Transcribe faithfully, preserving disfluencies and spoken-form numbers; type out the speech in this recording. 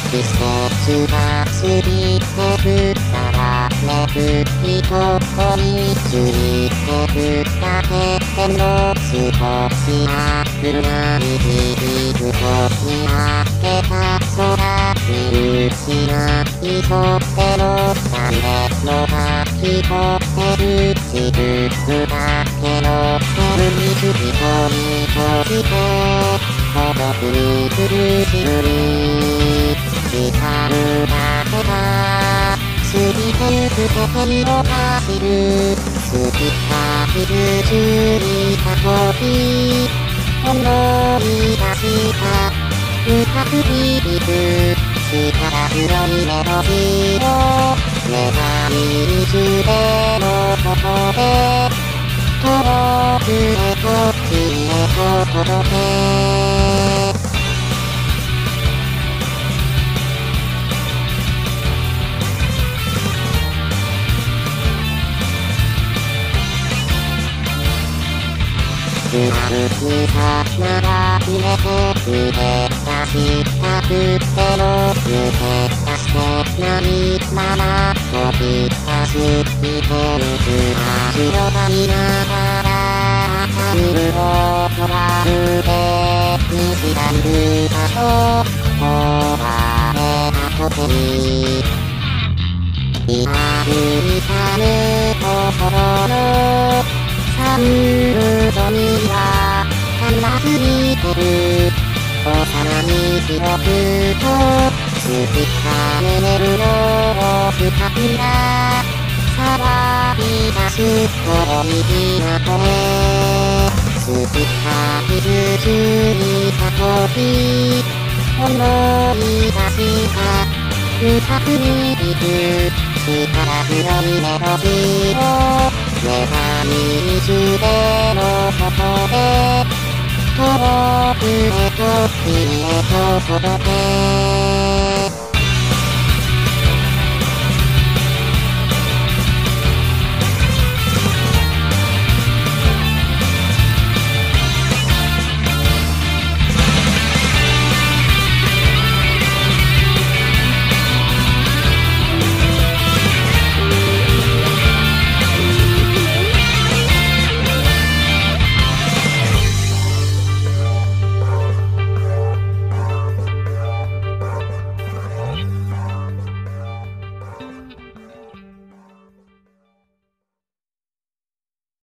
季節が過ぎてくからめくひとこについてくだけでも少し暗い日々にあけた空見失いそうでも誰もが聞こえるしぶくだけの夜に一人閉じて孤独に苦しむに時間だけが過ぎてゆく世界を走る過ぎた傷ついた時思い出した深く響く力強いメロディーを願いつでのことで遠くへと君へと届け貫きたなら入れてくれたしたくても抜け出してないまま飛び出す一本ずら広がりながら赤い色を捉えて見知らぬ場所終われた時に今振りたむ心のサンルドには必ず見てる幼い記憶と透きかめるのを深くが騒ぎ出す頃に港へ透きか傷ついた時思い出した深くに響く力強いメロディーを願いつでのことで遠くへと君へと届け